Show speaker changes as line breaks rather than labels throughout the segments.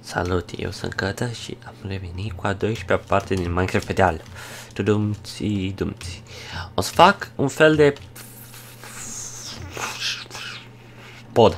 Salut, eu sunt Cătă și am revenit cu a 12-a parte din Minecraft Federal. Dumți. O să fac un fel de pod.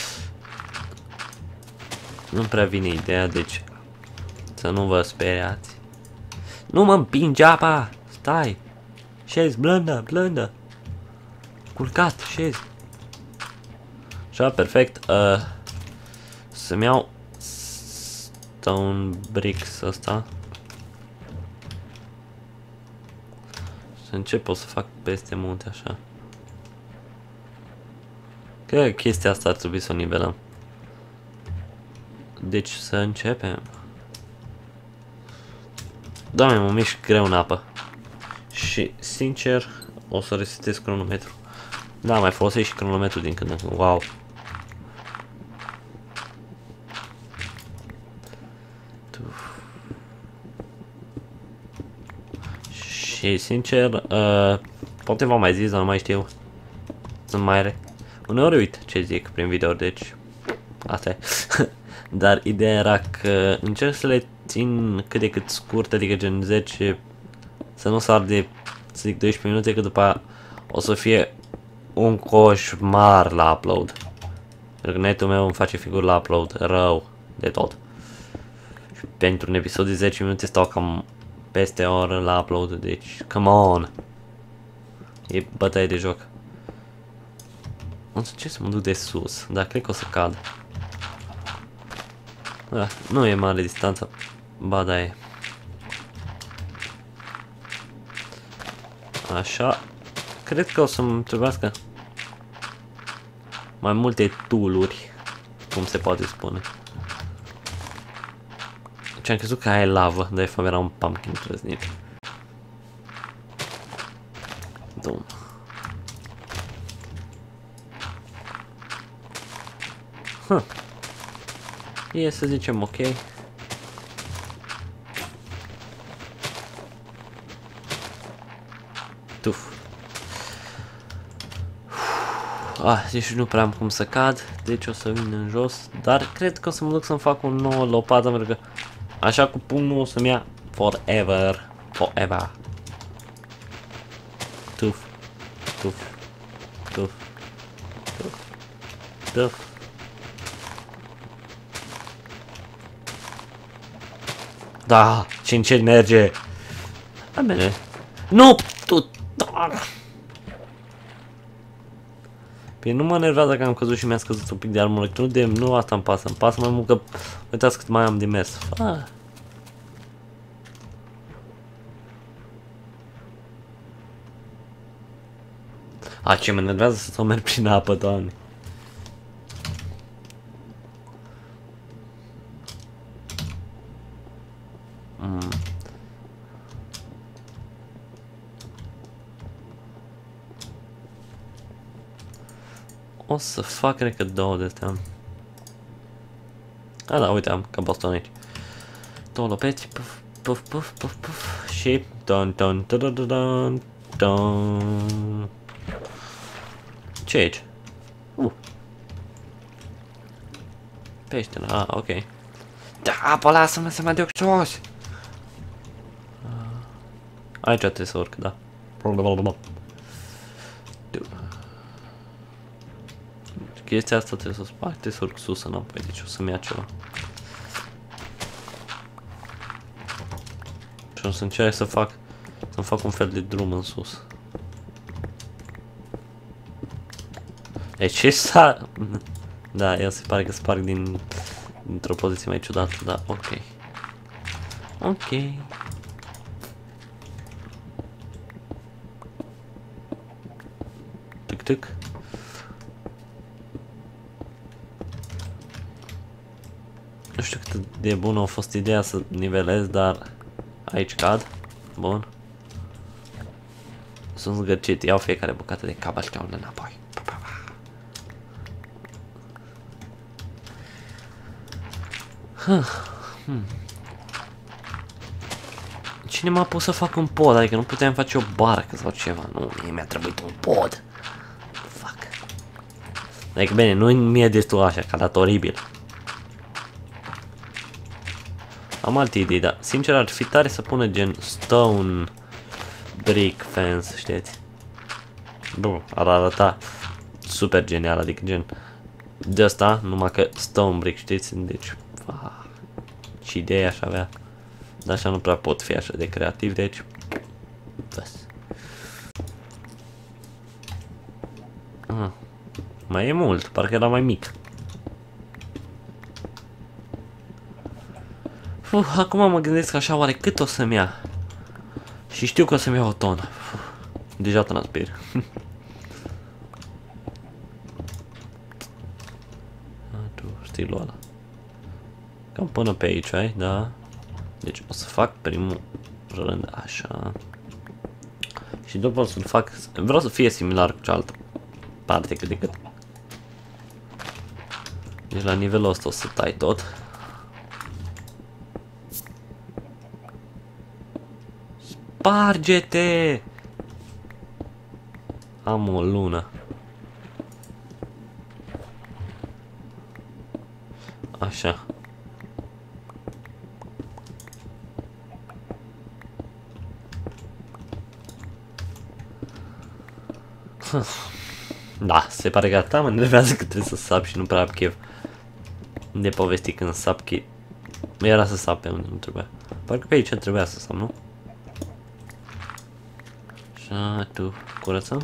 Nu-mi prea vine ideea, deci să nu vă speriați. Nu mă împinge apa! Stai! Șezi, blândă! Culcat, șezi! Așa, perfect. Să-mi iau stone bricks ăsta. Să încep, o să fac peste munte, așa. Cred că chestia asta ar trebui să o nivelăm. Deci să începem. Doamne, mă mișc greu în apă. Și, sincer, o să resetez cronometru. Da, mai folosesc și cronometru din când în când. Wow. Și, sincer, poate v-am mai zis, dar nu mai știu. Sunt mai uneori uit ce zic prin video, deci asta e. Dar ideea era că încerc să le țin cât de cât scurt, adică gen 10, să nu sar de, să zic, 12 minute, că după aia o să fie un coșmar la upload. Pentru că netul meu îmi face figuri la upload rău de tot. Și pentru un episod de 10 minute stau cam peste o oră la upload, deci come on. E bătaie de joc. O să ce să mă duc de sus, dar cred că o să cad. Da, nu e mare distanța. Ba da e. Așa. Cred că o să-mi trebuiască mai multe tool-uri, cum se poate spune. Ce am crezut că aia e lavă, dar de fapt era un pumpkin trăznit. Dum. E, să zicem, ok. Tuf. Deci nu prea am cum să cad, deci o să vin în jos. Dar cred că o să mă duc să-mi fac o nouă lopată, pentru că așa cu pumnul o să-mi ia forever. Tuf. Da, și încet merge. A bine. Nu, tu. Păi nu mă enervează că am căzut și mi-a scăzut un pic de armură. Nu asta îmi pasă mai mult că uitați cât mai am de mers. Ce mă enervează să merg prin apă, Doamne. O să fac, cred că 2 de astea. Da, uite, am ca baston aici. 2 lopeți, puf, și don. Ce e aici? Pește, ok. Da, apă, lasă-mă să mă duc jos! Aici trebuie să urc, da. Chestia asta trebuie să o sparg, trebuie să urc sus înapoi, deci o să-mi ia ceva. Și o să încerc să fac un fel de drum în sus. Deci ce s-a... Da, el se pare că sparg dintr-o poziție mai ciudată, da, ok. Tic. Nu știu cât de bună a fost ideea să nivelez, dar aici cad. Bun. Sunt zgârcit, iau fiecare bucată de cobblestone înapoi. Cine m-a pus să fac un pod? Adică nu puteam face o barcă sau ceva. Nu, mie mi-a trebuit un pod. Fuck. Adică bine, nu mi-e destul așa, că a dat oribil. Am alte idei, dar sincer ar fi tare să pună gen stone brick fence, știți? Bun, ar arăta super genial, adică gen de asta, numai că stone brick, știți? Deci, și idei aș avea. Dar așa nu prea pot fi așa de creativ, deci... Mai e mult, parcă era mai mic. Acum mă gândesc așa, oare cât o să-mi ia? Și știu că o să-mi ia o tonă. Deja transpir. Tu, stilul ăla. Cam până pe aici, ai, da? Deci o să fac primul rând așa. Și după o să-l fac... Vreau să fie similar cu cealaltă parte cât de cât. Deci la nivelul ăsta o să tai tot. Sparge-te! Am o lună. Așa. Da, se pare că atâta mă enervează că trebuie să sap și nu prea am chef de povesti când sap, că era să sap pe unde nu trebuia. Parcă pe aici trebuia să sap, nu? Așa, tu curățăm.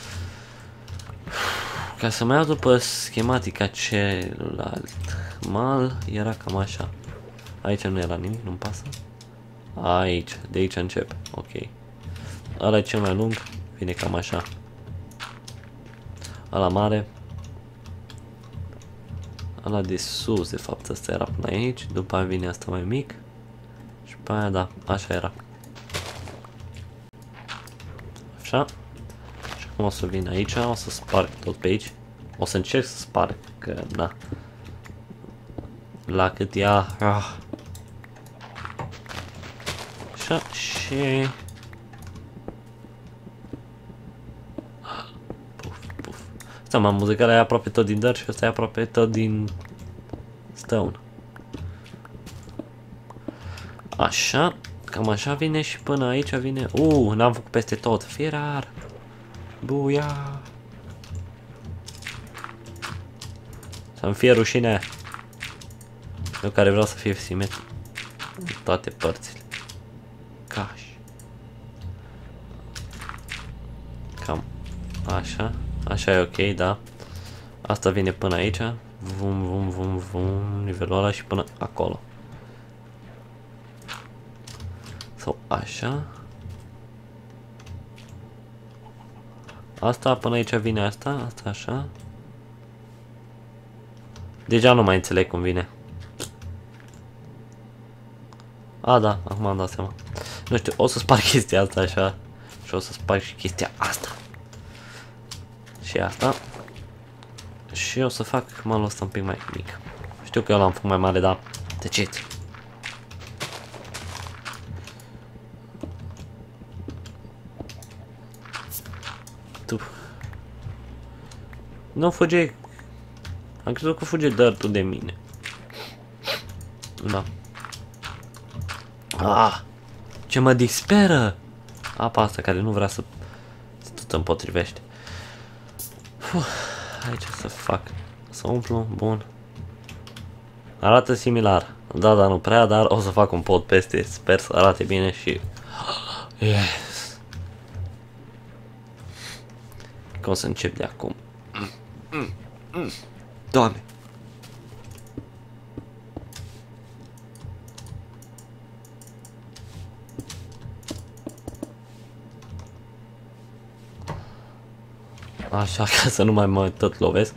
Ca să mai iau după schematica celălalt mal, era cam așa. Aici nu era nimic, nu-mi pasă. Aici, de aici încep, ok. Ăla e cel mai lung, vine cam așa. Ăla mare. Ăla de sus, de fapt, ăsta era până aici. După aia vine asta mai mic. Și pe aia, da, așa era. Așa. Și acum o să vin aici, o să sparg tot pe aici. O să încerc să sparg, că, da. La cât ia... Așa, și... Asta, muzicarea e aproape tot din dirt și ăsta e aproape tot din stone. Așa, cam așa vine și până aici vine... n-am făcut peste tot, firar! Buia! Să-mi fie rușine! Eu care vreau să fie simetric în toate părțile. Caș. Cam așa. Așa e ok, da. Asta vine până aici. Vum, vum, vum, vum. Nivelul ăla și până acolo. Sau așa. Asta până aici vine asta. Asta așa. Deja nu mai înțeleg cum vine. A, da, acum am dat seama. Nu știu, o să sparg chestia asta așa. Și o să sparg și chestia asta. Și asta. Și o să fac malul ăsta un pic mai mic. Știu că eu l-am făcut mai mare, dar tăceți. Tu. Nu fuge. Am crezut că fuge dirt-ul de mine. Da. Ce mă disperă! Apa asta care nu vrea să tot împotrivește. Aici să fac. Să umplu, bun. Arată similar. Da, dar nu prea, dar o să fac un pod peste. Sper să arate bine și... Yes! Că o să încep de acum. Doamne! Așa, ca să nu mai mă tot lovesc.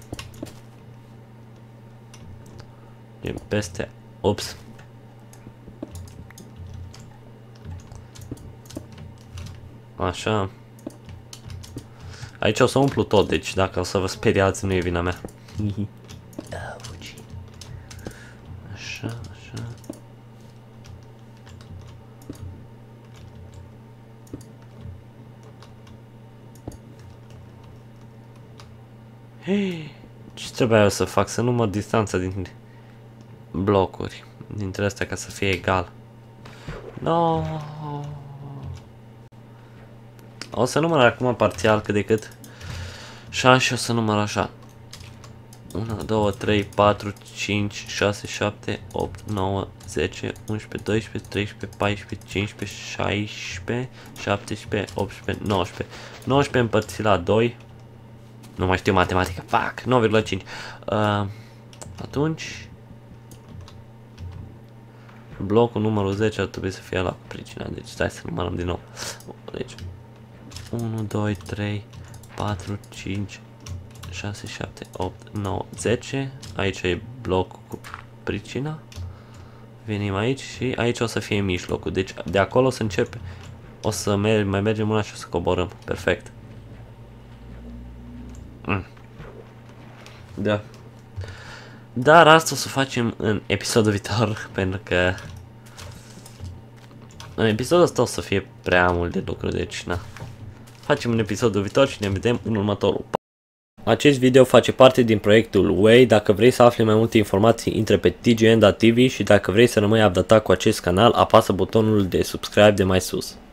Din peste. Ups. Așa. Aici o să umplu tot, deci dacă o să vă speriați, nu e vina mea. Da, fugi. Așa, așa. Hei, ce trebuia eu să fac? Să număr distanța din blocuri. dintre astea ca să fie egal. No. O să număr acum parțial cât de cât. Și o să număr așa. 1, 2, 3, 4, 5, 6, 7, 8, 9, 10, 11, 12, 13, 14, 15, 16, 17, 18, 19. 19 împărțit la 2. Nu mai știu matematică. Fuck! 9,5. Atunci... blocul numărul 10 ar trebui să fie la pricina. Deci stai să numărăm din nou. Deci 1, 2, 3, 4, 5, 6, 7, 8, 9, 10. Aici e blocul cu pricina. Venim aici și aici o să fie mijlocul. Deci de acolo o să începe. O să mai mergem una și o să coborâm. Perfect. Da. Dar asta o să facem în episodul viitor, pentru că în episodul ăsta o să fie prea mult de lucru, deci na. Facem în episodul viitor și ne vedem în următorul. Acest video face parte din proiectul Way. Dacă vrei să afli mai multe informații, intră pe tgn.tv și dacă vrei să rămâi updatat cu acest canal, apasă butonul de subscribe de mai sus.